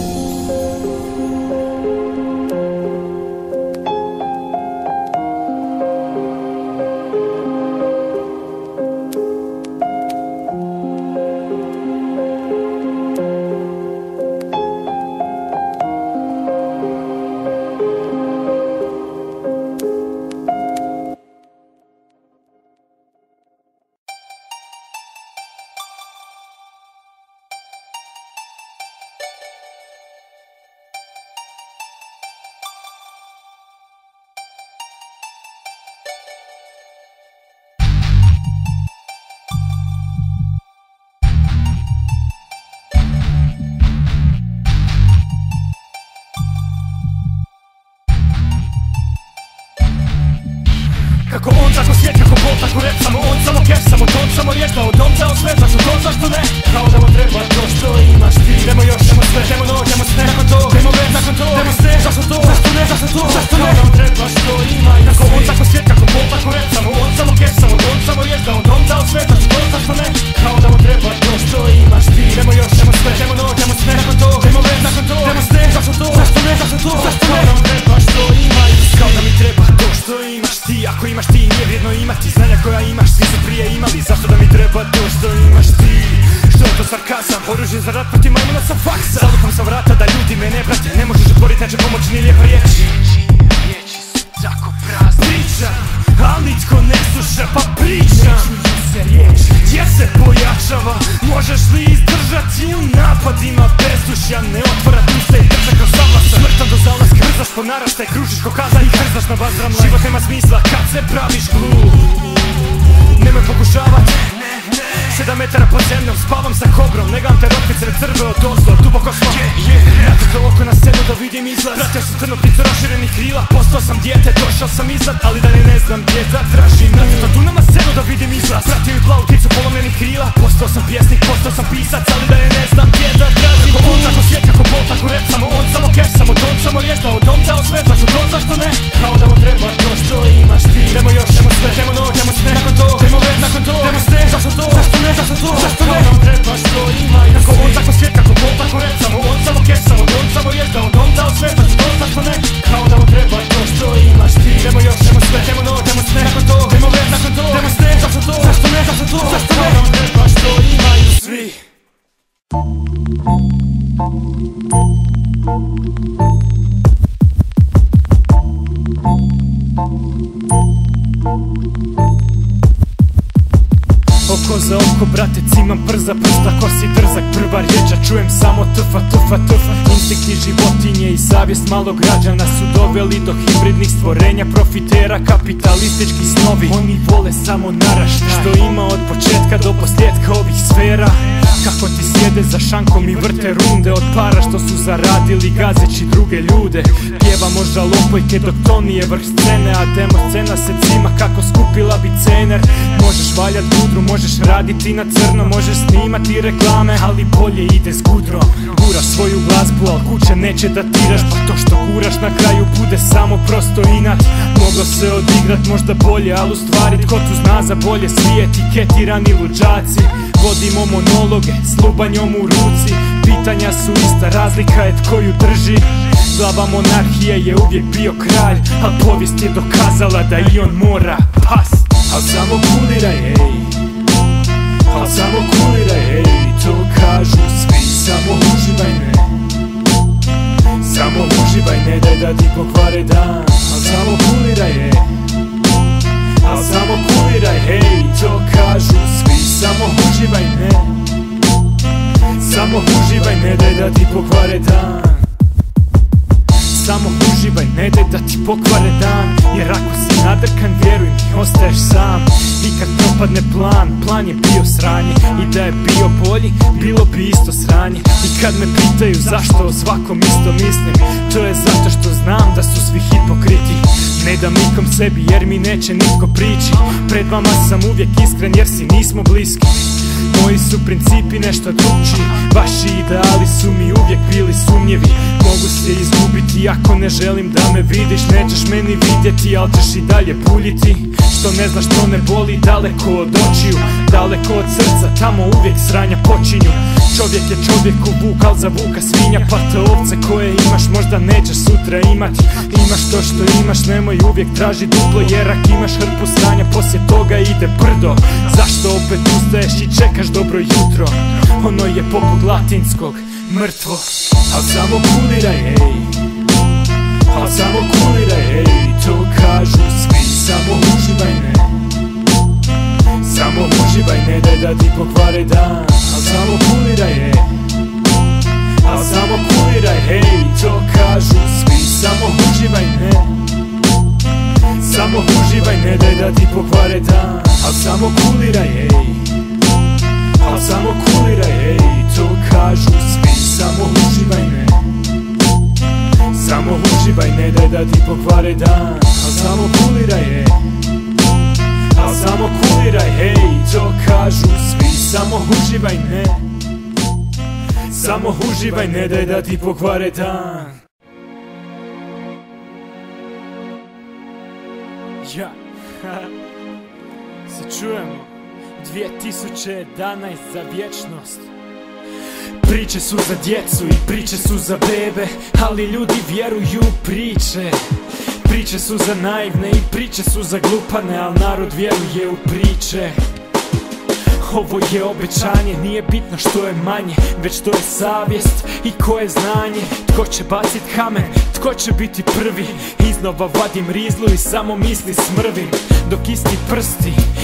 Kako on, tako svijet, kako bol, tako rep, samo on, samo cash, samo ton, samo riječ, da od dom, ceo sve, zašto to, zašto ne? Kao da vam treba to što imaš ti. Demo još, demo sve, demo noć, demo sve, nakon to, demo već, nakon to, demo sve, zašto to, zašto ne, zašto to, zašto ne? Kao da vam treba što imaj. Kako on, tako svijet, kako bol, tako rep, samo on, samo cash, samo ton, samo riječ, da od dom, ceo sve, zašto to, zašto ne? Kao da vam treba to što imaš ti. Demo još, demo sve, demo noć, demo sve, nakon to, demo već, nakon to, demo sve, zašto to, zašto ne, zašto to, zašto ne? Kao da vam treba što imaj. Kao da mi treba to što imaš ti. Ako imaš ti, nije vrijedno imati znanja koja imaš, svi su prije imali. Zašto da mi treba to što imaš ti? Što je to sarkazam, oružje za rat protiv majmuna sa faksa. Zalukom sa vrata da ljudi me ne prate, ne možeš otvorit, neće pomoći ni lijepa riječi. Riječi su tako prazne. Pričam, al nitko ne sluša, pa pričam. dešava? Možeš li izdržati u napadima bezdušja? Ne otvorat usta i trča kroz zavlasa. Smrtan do zalaska, brzaš po narastaj, kružiš ko kaza i krzaš na bazram. Život nema smisla kad se praviš glup. Nemoj pokušavat, 7 metara pod zemljom, spavam sa kobrom. Negam te rokvice, crve od ozdo, duboko smo. Natrto oko na scenu da vidim izlaz. Vratio sam crnu pticu raširenih krila. Postao sam dijete, došao sam iznad, ali da ne znam gdje da tražim. Natrto tu na scenu da vidim izlaz. Vratio i plavu pticu polomljenih krila. Postao sam pjesnik, postao sam pisac, ali da ne znam gdje da tražim. Kako on, tako svijet, kako bol, tako rep. Samo on, samo keš, samo don, samo riječ. Da od dom dao sve, zašto to, zašto ne? Kao da mu treba to što imaš ti. Nemo još, nemo sve, nemo noć, nemo sve. Nakon to, nemo već, nakon to, nemo sve. Zašto to, zašto ne, zašto to, zašto ne? Kao nam treba što imaju. Kako on, tako svijet, kako bol, tako rep. Samo on, samo keš, samo don, samo riječ. Da od dom dao sve, zašto to, zašto ne? Kao da mu treba to što imaš ti. Nemo još, nemo sve, nemo noć, nemo sve. Nakon to, nemo već, nakon to, nemo sve. Zašto to, zašto ne, zašto to, zašto ne? Kao nam treba što imaju svi. Oko za oko, brate, cimam brza prsta, ko si drzak, prva riječa, čujem samo tfa, tfa, tfa. Instinkti životinje i savjest malog građana su doveli do hibridnih stvorenja, profitera, kapitalistički snovi. Oni vole samo naraštaj, što ima od početka do posljedka ovih sfera. Kako ti sjede za šankom i vrte runde od para što su zaradili gazeći druge ljude. Pjevamo žalopojke dok to nije vrh scene, a demo scena se cima kako skupila bi cener. Možeš valjat gudru, možeš raditi na crno, možeš snimati reklame, ali bolje ide s gudrom. Guraš svoju glazbu, al kuće neće da tiraš, pa to što guraš na kraju bude samo prosto inat. Moglo se odigrat možda bolje, al ustvari tko tu zna za bolje, svi etiketirani luđaci. Vodimo monologe s lubanjom u ruci, pitanja su ista, razlika je tko ju drži. Glava monarhije je uvijek bio kralj, al povijest je dokazala da i on mora past. Al samo kuliraj, ej, al samo kuliraj, ej, to kažu svi, samo uživaj ne. Samo uživaj, ne daj da ti pokvare dan. Al samo kuliraj, ej, al samo kuliraj, ej, to kažu svi, samo uživaj ne. Samo uživaj, ne daj da ti pokvare dan. Samo uživaj, ne daj da ti pokvare dan. Jer ako si nadrkan, vjeruj mi, ostaješ sam. I kad propadne plan, plan je bio sranje. I da je bio bolji, bilo bi isto sranje. I kad me pitaju zašto o svakom isto mislim, to je zato što znam da su svi hipokriti. Ne dam nikom sebi jer mi neće nitko prići. Pred vama sam uvijek iskren jer si nismo bliski. Moji su principi nešto drugčiji, vaši ideali su mi uvijek bili sumnjivi. Mogu se izgubiti ako ne želim da me vidiš. Nećeš meni vidjeti, al ćeš i dalje puljiti. Što ne znaš, to ne boli, daleko od očiju, daleko od srca, tamo uvijek sranja počinju. Čovjek je čovjeku vuk, al za vuka svinja. Pa te ovce koje imaš možda nećeš sutra imat. Imaš to što imaš, nemoj uvijek traži duplo, jer ak imaš hrpu sranja, poslije toga ide brdo. Zašto opet ustaješ i čekaš dobro jutro? Ono je poput latinskog mrtvo. Al samo kuliraj, ej, al samo kuliraj, ej, to kažu svi, samo uživaj ne. Samo uživaj, ne daj da ti pokvare dan. Al samo kuliraj, ej, al samo kuliraj, ej, to kažu svi, samo uživaj ne. Samo uživaj, ne daj da ti pokvare dan. Al samo kuliraj, ej, al samo kuliraj, ej, to kažu svi, samo uživaj ne. Samo uživaj, ne daj da ti pokvare dan. Al samo kuliraj, ej, al samo kuliraj, ej, to kažu svi, samo uživaj ne. Samo uživaj, ne daj da ti pokvare dan. Ja, se čujemo 2011 za vječnost. Priče su za djecu i priče su za bebe, ali ljudi vjeruju priče. Priče su za naivne i priče su za glupane, al narod vjeruje u priče. Ovo je obećanje, nije bitno što je manje, već što je savjest i ko je znanje. Tko će bacit kamen, tko će biti prvi? Iznova vadim rizlu i samo misli smrvim, dok isti prsti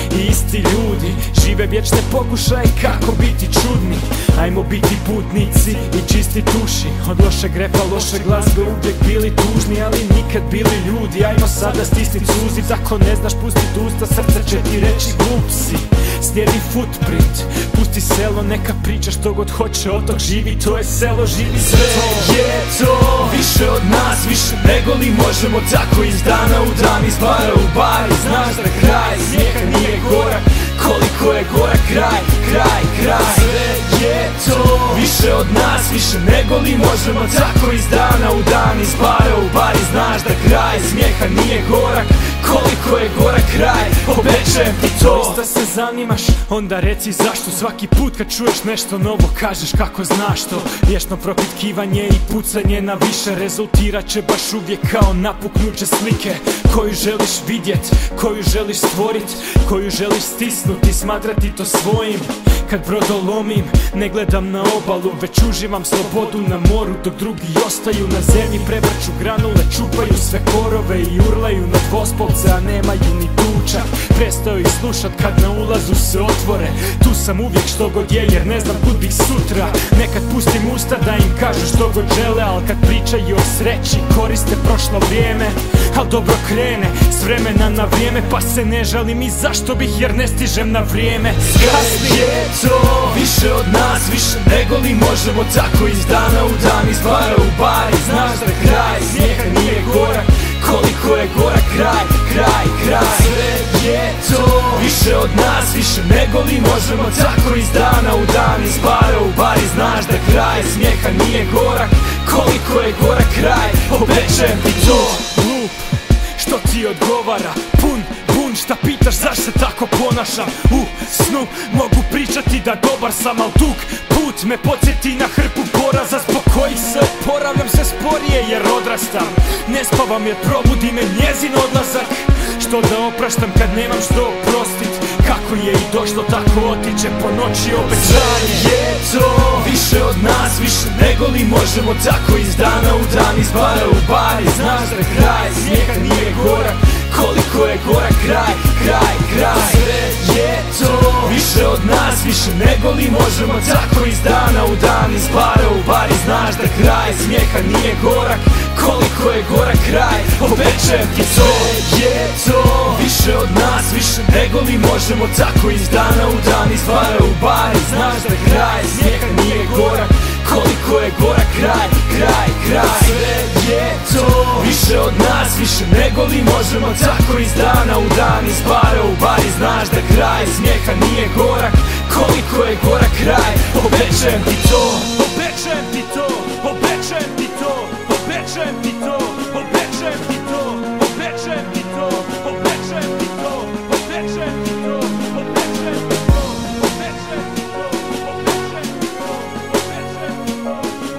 i isti ljudi. Žive vječne pokušaje kako biti čudni. Ajmo biti putnici i čisti duši. Od lošeg repa, loše glazbe uvijek bili tužni, ali nikad bili ljudi. Ajmo sada stisnit suzi, ako ne znaš pustit usta, srce će ti reći glup si. Slijedi footprint, pusti selo, neka priča što god hoće, od tog živi, to je selo, živi sve. Je to više od nas, više nego li možemo, tako iz dana u dan, iz bara u bar. I znaš da kraj smijeha nije gorak, koliko je gorak kraj, kraj, kraj. Sve je to više od nas, više nego li možemo, tako iz dana u dan, iz bara u bar. I znaš da kraj smijeha nije gorak, koliko je gorak kraj, obećajem ti to. Isto se zanimaš, onda reci zašto. Svaki put kad čuješ nešto novo kažeš kako znaš to. Vječno propitkivanje i pucanje na više rezultirat će baš uvijek kao napuknuće slike. Koju želiš vidjet, koju želiš stvorit, koju želiš stisnuti, smatrati to svojim. Kad brodolomim, ne gledam na obalu, već uživam slobodu na moru, dok drugi ostaju na zemlji, prevrću granule, čupaju sve korove i urlaju na dvospolce, a nemaju ni tuča. Prestaju ih slušat kad na ulazu se otvore, tu sam uvijek što god je, jer ne znam kud bih sutra. Nekad pustim usta da im kažu što god žele, al kad pričaju o sreći koriste prošlo vrijeme. Al dobro krene, s vremena na vrijeme, pa se ne žalim i zašto bih, jer ne stižem na vrijeme. Kasnije je to više od nas, više nego li možemo, tako iz dana u dan, iz bara u bar. I znaš da kraj smijeha nije gorak, koliko je gorak kraj, kraj, kraj. Sve je to više od nas, više nego li možemo, tako iz dana u dan, iz bara u bar. I znaš da kraj smijeha nije gorak, koliko je gorak kraj, obećajem ti to. Lup, što ti odgovara, pun šta pitaš zašto se tako ponašam. U snu mogu pričati da dobar sam, al dug put me podsjeti na hrpu poraza, zbog kojih se oporavljam sve sporije jer odrastam. Ne spavam jer probudi me njezin odlazak, što da opraštam kad nemam što oprostit. Kako je i došlo tako otiće po noći, obećanje je to više od nas, više nego li možemo, tako iz dana u dan, iz bara u bar. I znaš da kraj smijeha nije gorak, koliko je gorak kraj, kraj, kraj. Sve je to više od nas, više nego li možemo, tako iz dana u dan, iz bara u bar. I znaš da kraj smijeha nije gorak, koliko je gorak kraj, obećajem ti to. Je to više od nas, više nego li možemo, tako iz dana u dan, iz bara u bar. I znaš da kraj smijeha nije gorak, koliko je gorak kraj, kraj, kraj. Sve je to više od nas, više nego li možemo, tako iz dana u dan, iz bara u bar. I znaš da kraj smijeha nije gorak, koliko je gorak kraj, obećajem ti to. Obećajem ti to, obećajem ti to, obećajem ti to, obećajem ti to, obećajem ti to, obećajem ti to, obećajem ti to, obećajem ti to, obećajem ti to, obećajem ti to, obećajem ti to,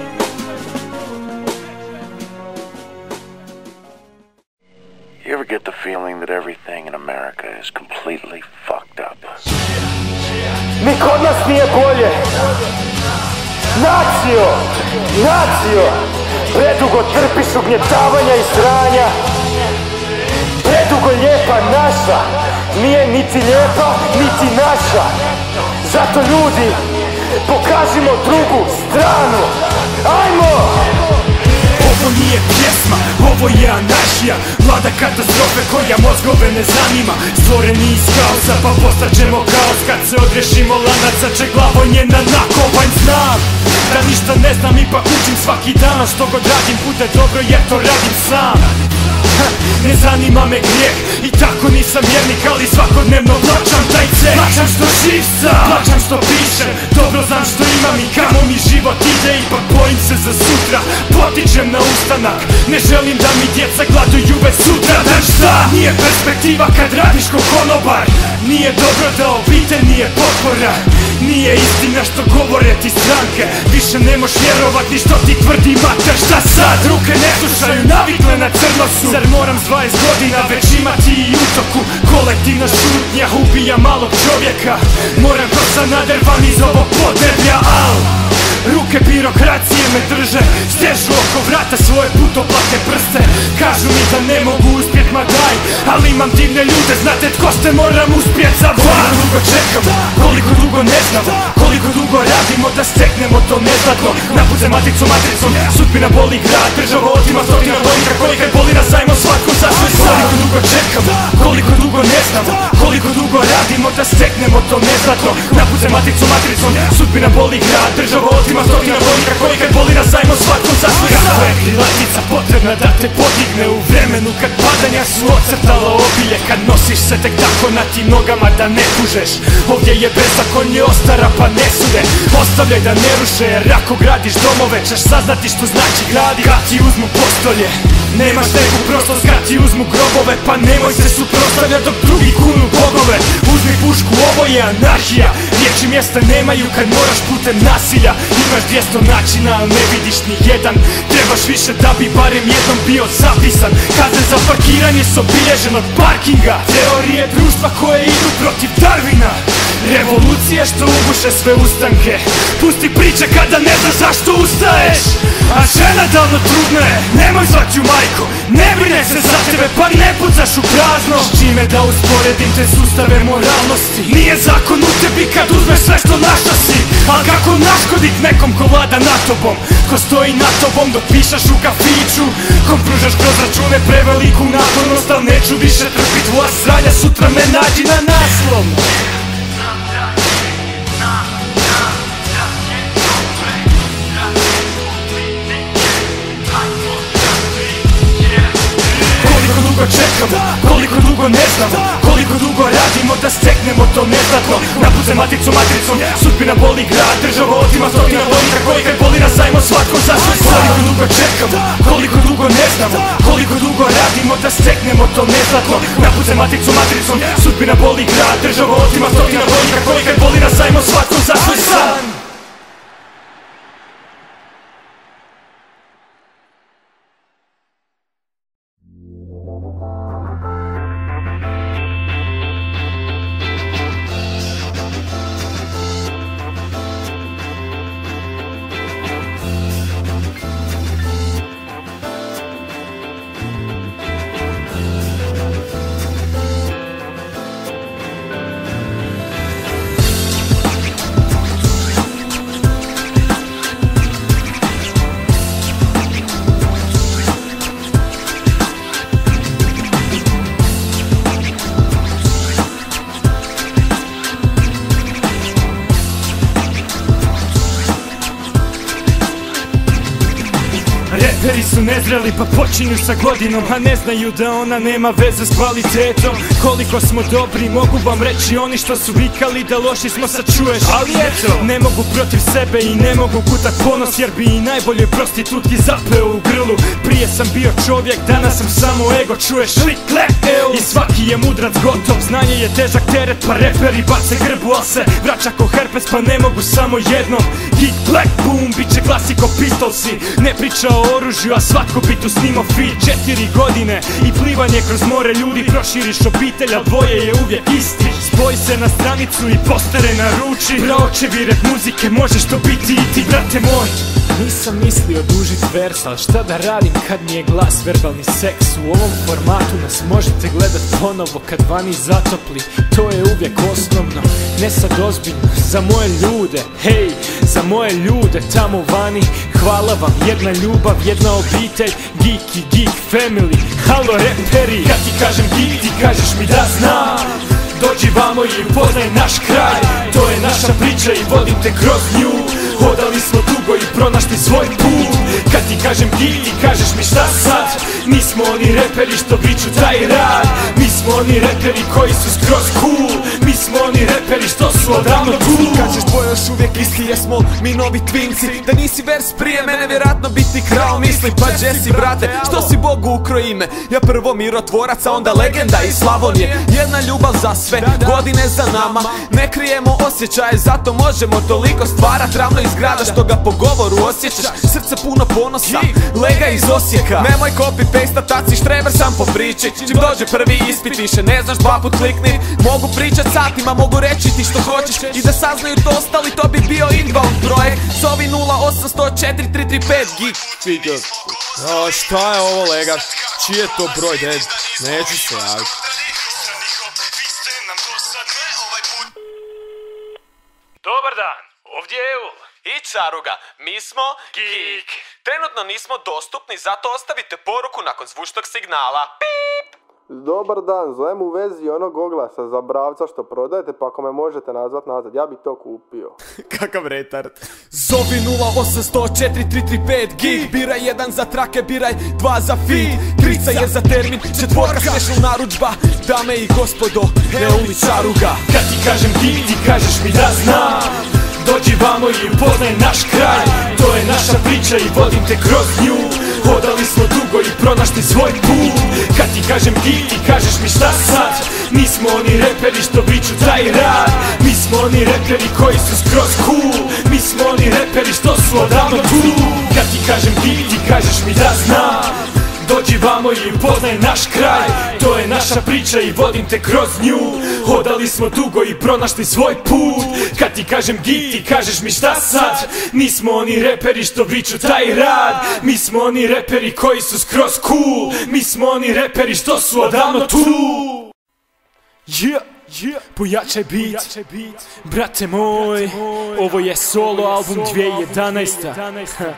You ever get the feeling that everything in America is completely fucked up? Ni kod nas nije bolje. Nacijo, nacijo, predugo trpiš ugnjetavanja i sranja. Predugo lijepa naša nije niti lijepa, niti naša. Zato ljudi, pokažimo drugu stranu. Ajmo! Ovo nije pjesma, ovo je anaršija, vlada katastrofe koja mozgove ne zanima. Stvoreni iz kaosa pa postaćemo kaos, kad se odriješimo lanaca će glavoljne na nakopanj. Znam da ništa ne znam, ipak učim svaki dan, što god radim bude dobro jer to radim sam. Ne zanima me grijeh i tako nisam vjernik, ali svakodnevno plaćam taj ceh. Plaćam što živ sam, plaćam što pišem, dobro znam što imam i kamo mi život ide. Ipak bojim se za sutra, potičem na ustanak, ne želim da mi djeca gladuju već sutra. Znaš šta? Nije perspektiva kad radiš ko konobar, nije dobro da obitelj nije potpora. Nije istina što govore ti stranke, više ne moš vjerovat ni što ti tvrdi mater. Šta sad? Ruke ne slušaju, navikle na crno su. Zar moram s 20 godina već imati i utoku? Kolektivna šutnja ubija malog čovjeka, moram ko Sanader van iz ovog podneblja, al ruke birokracije me drže, stežu oko vrata svoje putoplatne prste. Kažu mi da ne mogu uspjet, ma daj, ali imam divne ljude, znate tko ste, moram uspjet za vas. čekamo? Koliko dugo radimo da steknemo to nezlatno? Napuze maticom, matricom, sudbina boli grad. Država otima stotina vojnika, kolika je boli nas zajmo svatko za svoj sad. Koliko dugo čekamo? Koliko dugo ne znamo? Koliko dugo radimo da steknemo to nezlatno? Napuze maticom, matricom, sudbina boli grad. Država otima stotina vojnika, kolika je boli nas zajmo svatko za svoj sad. Kakva je krilatica potrebna da te podigne u vremenu kad padanja su ocrtala obilje? Kad nosiš se tek tako na tim nogama da ne kužeš. Ovdje je bezakonje ostara pa ne sude. Ostavljaj da ne ruše, jer ako gradiš domove ćeš saznati što znači gradi. Kad ti uzmu postolje, nemaš neku prošlost. Kad ti uzmu grobove, pa nemoj se suprotstavljati dok drugi kunu bogove. Uzmi pušku, ovo je anarhija. Riječi mjesta nemaju kad moraš putem nasilja. Imaš 200 načina, ali ne vidiš ni jedan. Trebaš više da bi barem jednom bio zapisan. Kazne za parkiranje s obilježenog parkinga. Teorije društva koje idu protiv Darwina. Revolucije što uguše sve ustanke. Pusti priče kada ne znaš zašto ustaješ. A žena davno trudna je, nemoj zvati ju majko. Ne brine se za tebe pa ne pucaš u prazno. S čime da usporedim te sustave moralnosti? Nije zakon u tebi kad uzmeš sve što naša si. Al kako naškodit nekom ko vlada nad tobom? Ko stoji nad tobom dok pišaš u kafiću? Kom pružaš kroz račune preveliku napornost? Al neću više trpit tvoja sranja, sutra me nađi na naslov. Koliko dugo čekamo, koliko dugo ne znamo, koliko dugo radimo da steknemo to nezlatno. Napuze maticom, matricom, sudbina boli grad. Država otima stotina vojnika, kolika je boli nas zajmo svatko za svoj sad. Koliko dugo čekamo, koliko dugo ne znamo, koliko dugo radimo da steknemo to nezlatno. Napuze maticom, matricom, sudbina boli grad. Država otima stotina vojnika, kolika je boli nas zajmo svatko za svoj san. Reperi su nezreli pa počinju sa godinom, a ne znaju da ona nema veze s kvalitetom. Koliko smo dobri mogu vam reći oni što su vikali da loši smo, sad čuješ. Ali eto, ne mogu protiv sebe i ne mogu gutat ponos, jer bi i najboljoj prostitutki zapeo u grlu. Prije sam bio čovjek, danas sam samo ego, čuješ li? I svaki je mudrac gotov, znanje je težak teret, pa reperi bace grbu, al se vraća ko herpes, pa ne mogu samo jednom. Geek Black Boom, bit će klasiko Pistolsi, ne priča o oružju, a svatko bi tu snimao feat. 4 godine i plivanje kroz more ljudi, proširiš obitelj, a dvoje je uvijek isti. Spoji se na stranicu i postere naruči, praočevi rap muzike, možeš to biti i ti, brate moj. Nisam mislio dužit vers, ali šta da radim kad mi je glas verbalni seks. U ovom formatu nas možete gledat ponovo kad vani zatopli, to je uvijek osnovno. Ne sad ozbiljno, za moje ljude, hej, za moje ljude tamo vani. Hvala vam, jedna ljubav, jedna obitelj, geek i geek family. Halo reperi, kad ti kažem geek ti kažeš mi da znam. Dođi vamo i upoznaj naš kraj, to je naša priča i vodim te kroz nju. Hodali smo dugo i pronašli svoj put. Kad ti kažem geek ti kažeš mi šta sad. Mi smo oni reperi što viču taj rad. Mi smo oni reperi koji su skroz cool. Mi smo oni reperi što su odavno tu. Kažeš tvoj još uvijek isti, jesmo mi novi twinci. Da nisi vers prije mene vjerojatno biti krao misli. Pa Jesse brate, što si Bogu ukro ime? Ja prvo mirotvorac, a onda legenda iz Slavonije. Jedna ljubav za sve, godine za nama. Ne krijemo osjećaje, zato možemo toliko stvarat. Ravno iz grada što ga po govoru osjećaš. Srce puno ponosa, lega iz Osijeka. Nemoj copy-paste, tad si štreber sam po priči. Čim dođe prvi ispit više ne znaš, dva put klikni. Mogu pričat satima, mogu reći ti što hoćeš. I da saznaju to ostali, to bi bio inbound projekt. Zovi 0804 335 Geek Figure. Šta je ovo lega? Čiji je to broj, ded? Neću se javiti. Dobar dan, ovdje je Eul i Čaruga, mi smo Geek. Trenutno nismo dostupni, zato ostavite poruku nakon zvučnog signala. Pip! Dobar dan, zovem u vezi onog oglasa za bravca što prodajete, pa ako me možete nazvat nazad, ja bi to kupio. Kakav retard. Zovi 0800-4335 Geek. Biraj 1 za trake, biraj 2 za feed. 3 je za termin, 4 special narudžba. Dame i gospodo, Eul i Čaruga. Kad ti kažem Geek, ti kažeš mi da znam. Dođi vamo i upoznaj naš kraj. To je naša priča i vodim te kroz nju. Hodali smo dugo i pronašli svoj put. Kad ti kažem Geek, ti kažeš mi šta sad. Nismo oni reperi što viču taj rad. Mi smo oni reperi koji su skroz cool. Mi smo oni reperi što su odavno tu. Kad ti kažem Geek, ti kažeš mi da znam. Dođi vamo i upoznaj naš kraj. To je naša priča i vodim te kroz nju. Hodali smo dugo i pronašli svoj put. Kad ti kažem Geek, ti kažeš mi šta sad. Nismo oni reperi što viču taj rad. Mi smo oni reperi koji su skroz cool. Mi smo oni reperi što su odavno tu. Pojačaj beat, brate moj. Ovo je solo album 2011.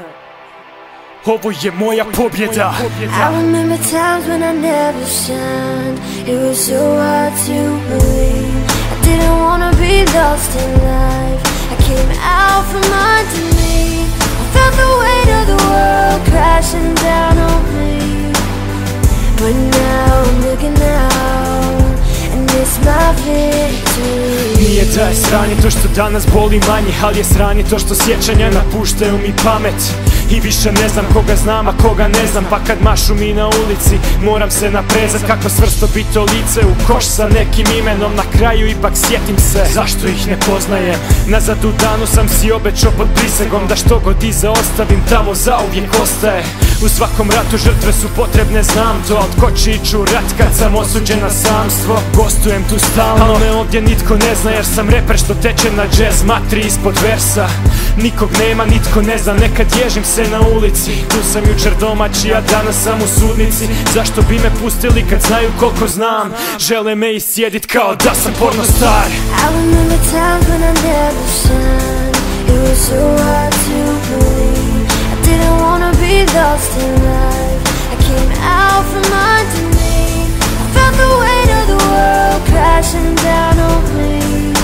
Ovo je moja pobjeda. I remember times when I never shined. It was so hard to believe. I didn't wanna be lost in life. I came out from underneath. I felt the weight of the world crashing down on me. But now I'm looking out, and it's my victory. Nije da je sranje to što danas boli manje, ali je sranje to što sjećanja napuštaju mi pamet. I više ne znam koga znam, a koga ne znam. Pa kad mašu mi na ulici, moram se naprezat. Kako svrsto bito lice u koš sa nekim imenom. Na kraju ipak sjetim se zašto ih ne poznajem. Nazad u danu sam si obećao pod prisegom da što god iza ostavim tamo zauvijek ostaje. U svakom ratu žrtve su potrebne, znam to. Al tko će ići u rat kad sam osuđen na samstvo? Gostujem tu stalno, al me ovdje nitko ne zna, jer sam reper što teče na jazz matri ispod versa. Nikog nema, nitko ne zna, nekad ježim se na ulici. Tu sam jučer domaći, a danas sam u sudnici. Zašto bi me pustili kad znaju koliko znam? Žele me iscijedit kao da sam porno star. I remember times when I never shined. It was so hard to believe. I didn't wanna be lost in life. I came out from underneath. I felt the weight of the world crashing down on me.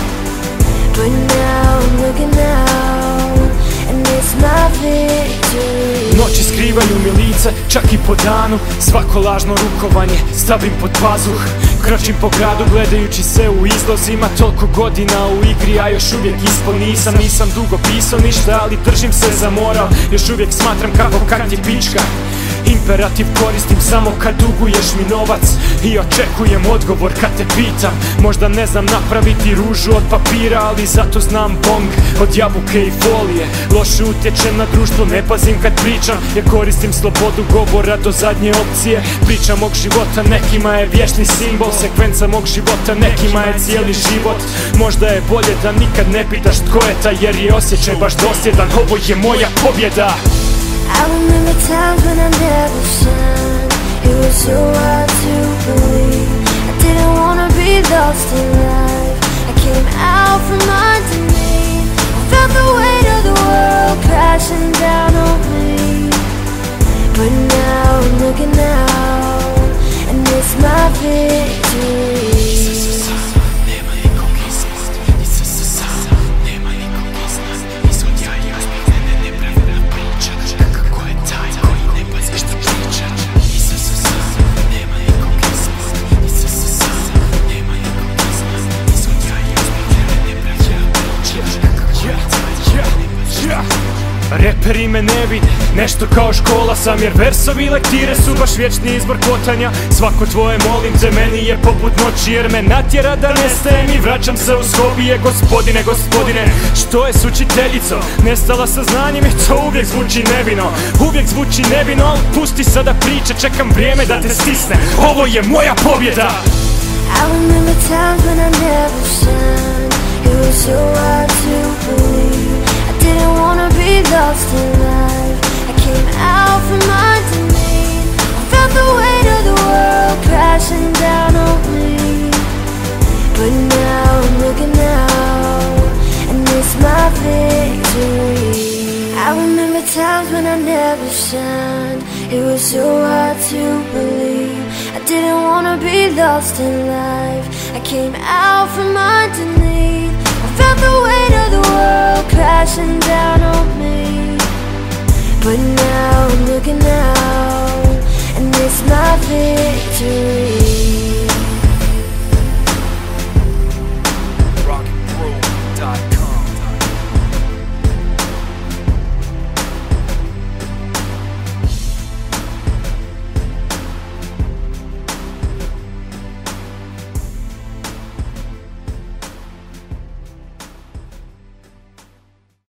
But now I'm looking out, and it's my victory. Noći skrivaju mi lice, čak i po danu. Svako lažno rukovanje stavim pod pazuh. Kročim po gradu gledajući se u izlozima. Toliko godina u igri, a još uvijek ispod nisam. Nisam dugo pisao ništa, ali držim se za moral. Još uvijek smatram kako kak ti pička. Imperativ koristim samo kad duguješ mi novac. I očekujem odgovor kad te pitam. Možda ne znam napraviti ružu od papira, ali zato znam bong od jabuke i folije. Loše utječem na društvo, ne pazim kad pričam, jer koristim slobodu govora do zadnje opcije. Priča mog života nekima je vječni simbol. Sekvenca mog života nekima je cijeli život. Možda je bolje da nikad ne pitaš tko je taj, jer je osjećaj baš dosljedan. Ovo je moja pobjeda. I remember times when I never shined. It was so hard to believe. I didn't wanna be lost in life. I came out from underneath. I felt the weight of the world crashing down on me. But now I'm looking out, and it's my victory. Reperi me ne vide, nešto kao škola sam, jer versovi i lektire su baš vječni izbor kotanja. Svako tvoje molim te, meni je poput noći, jer me natjera da nestajem i vraćam se uz hobije. Gospodine, gospodine, što je s učiteljicom? Nestala sa znanjem i to uvijek zvuči nevino. Uvijek zvuči nevino, ali pusti sada priče, čekam vrijeme da te stisne. Ovo je moja pobjeda. I remember times when I never shined. It was so hard to believe. I didn't wanna be lost in life. I came out from underneath. I felt the weight of the world crashing down on me. But now I'm looking out, and it's my victory. I remember times when I never shined. It was so hard to believe. I didn't wanna be lost in life. I came out from underneath. I felt the weight of the world crashing down on me. But now I'm looking out.